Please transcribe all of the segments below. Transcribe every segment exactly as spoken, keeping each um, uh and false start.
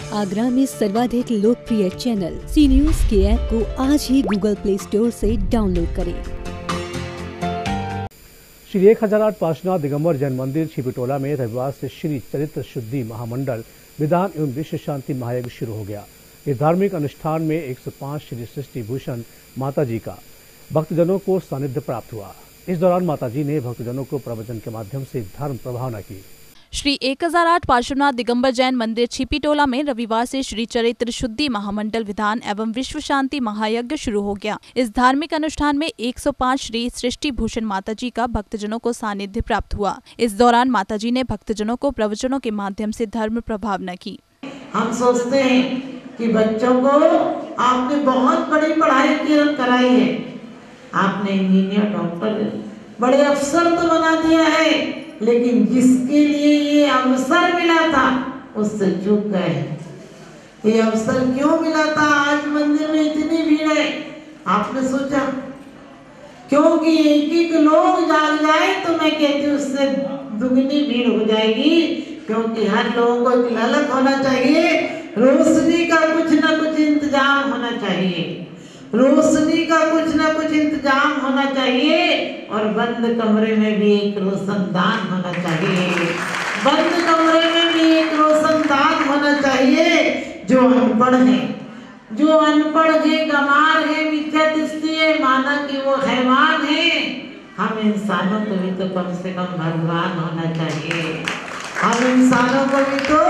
आगरा में सर्वाधिक लोकप्रिय चैनल सी न्यूज के ऐप को आज ही गूगल प्ले स्टोर से डाउनलोड करें। श्री एक हजार आठ पार्श्वनाथ दिगंबर जैन मंदिर छिपीटोला में रविवार से श्री चरित्र शुद्धि महामंडल विधान एवं विश्व शांति महायज्ञ शुरू हो गया। इस धार्मिक अनुष्ठान में एक सौ पाँच श्री सृष्टि भूषण माता जी का भक्तजनों को सानिध्य प्राप्त हुआ। इस दौरान माता जी ने भक्तजनों को प्रवचन के माध्यम से धर्म प्रभावना की। श्री एक हजार आठ पार्श्वनाथ दिगंबर जैन मंदिर छिपीटोला में रविवार से श्री चरित्र शुद्धि महामंडल विधान एवं विश्व शांति महायज्ञ शुरू हो गया। इस धार्मिक अनुष्ठान में एक सौ पाँच श्री सृष्टि भूषण माता जी का भक्तजनों को सानिध्य प्राप्त हुआ। इस दौरान माता जी ने भक्तजनों को प्रवचनों के माध्यम से धर्म प्रभावना की। हम सोचते हैं कि बच्चों को आपने बहुत बड़ी पढ़ाई कराई है, आपने इंजीनियर, डॉक्टर, बड़े अफसर तो बना दिया है, लेकिन जिसके लिए ये अवसर मिला था उससे चूक गए। ये अवसर क्यों मिला था? आज मंदिर में इतनी भीड़ है, आपने सोचा क्योंकि एक एक लोग जाग जाए तो मैं कहती हूँ उससे दुगनी भीड़ हो जाएगी, क्योंकि हर लोगों को एक ललक होना चाहिए, रोशनी का कुछ ना कुछ इंतजाम होना चाहिए, रोशनी का कुछ ना कुछ इंतजाम होना चाहिए, और बंद कमरे में भी एक रोशनदान होना चाहिए, बंद कमरे में भी एक रोशनदान होना चाहिए। जो अनपढ़ है, जो अनपढ़ है, गंवार है, मिथ्या दृष्टि है, माना कि वो हैवान है, हम इंसानों को भी तो कम से कम भगवान होना चाहिए। हम इंसानों को भी तो,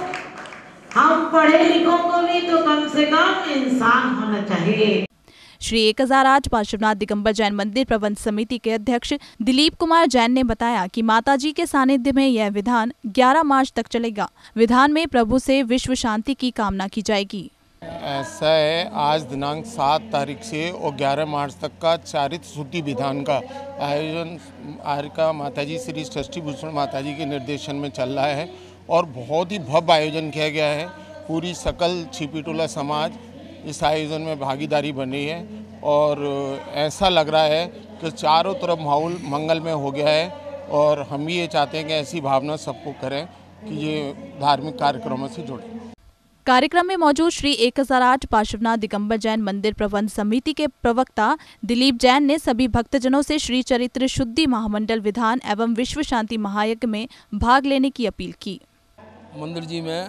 हम पढ़े लिखों को भी तो कम से कम इंसान होना चाहिए। श्री एक हजार आठ पार्श्वनाथ दिगंबर जैन मंदिर प्रबंध समिति के अध्यक्ष दिलीप कुमार जैन ने बताया कि माता जी के सानिध्य में यह विधान ग्यारह मार्च तक चलेगा। विधान में प्रभु से विश्व शांति की कामना की जाएगी। ऐसा है, आज दिनांक सात तारीख से और ग्यारह मार्च तक का चारित्र शुद्धि विधान का आयोजन आरिका माता जी श्री सृष्टि भूषण माता जी के निर्देशन में चल रहा है और बहुत ही भव्य आयोजन किया गया है। पूरी सकल छिपीटोला समाज इस आयोजन में भागीदारी बनी है और ऐसा लग रहा है कि चारों तरफ माहौल मंगलमय हो गया है, और हम भी ये चाहते हैं कि ऐसी भावना सबको करें कि ये धार्मिक कार्यक्रमों से जुड़े। कार्यक्रम में मौजूद श्री एक हजार आठ पार्श्वनाथ दिगंबर जैन मंदिर प्रबंध समिति के प्रवक्ता दिलीप जैन ने सभी भक्तजनों से श्री चरित्र शुद्धि महामंडल विधान एवं विश्व शांति महायज्ञ में भाग लेने की अपील की। मंदिर जी में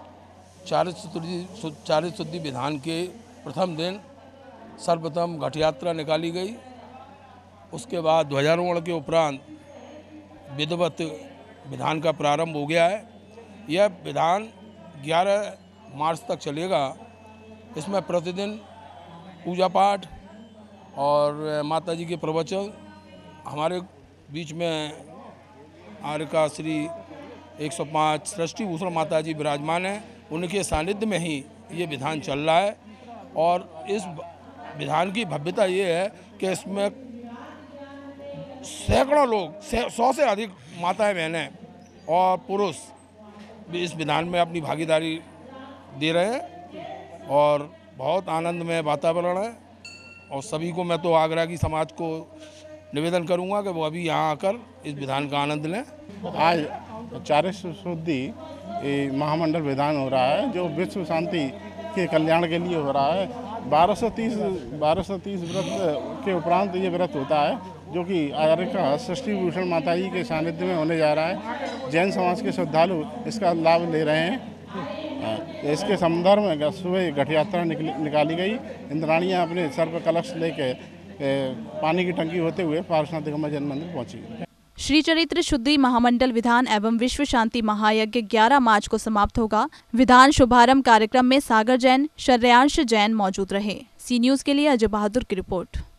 चारित्र चारित्र शुद्धि विधान के प्रथम दिन सर्वप्रथम घट यात्रा निकाली गई। उसके बाद ध्वजारोहण के उपरांत विधिवत विधान का प्रारंभ हो गया है। यह विधान ग्यारह मार्च तक चलेगा। इसमें प्रतिदिन पूजा पाठ और माता जी के प्रवचन, हमारे बीच में आरिका श्री एक सौ पाँच सृष्टि भूषण माता जी विराजमान हैं, उनके सानिध्य में ही ये विधान चल रहा है। और इस विधान की भव्यता ये है कि इसमें सैकड़ों लोग, सौ से अधिक माताएं, बहनें और पुरुष भी इस विधान में अपनी भागीदारी दे रहे हैं और बहुत आनंदमय वातावरण है। और सभी को, मैं तो आगरा की समाज को निवेदन करूंगा कि वो अभी यहाँ आकर इस विधान का आनंद लें। आज चारित्र शुद्धि महामंडल विधान हो रहा है, जो विश्व शांति के कल्याण के लिए हो रहा है। बारह सौ तीस बारह सौ तीस व्रत के उपरांत ये व्रत होता है, जो कि आरिका सृष्टि भूषण माता जी के सानिध्य में होने जा रहा है। जैन समाज के श्रद्धालु इसका लाभ ले रहे हैं। इसके संदर्भ में सुबह घट यात्रा निकाली गई। इंद्राणियाँ अपने सर पर कलश लेके पानी की टंकी होते हुए पार्श्वनाथ दिगंबर जैन मंदिर पहुंची। श्री चरित्र शुद्धि महामंडल विधान एवं विश्व शांति महायज्ञ ग्यारह मार्च को समाप्त होगा। विधान शुभारंभ कार्यक्रम में सागर जैन, शर्यांश जैन मौजूद रहे। सी न्यूज के लिए अजय बहादुर की रिपोर्ट।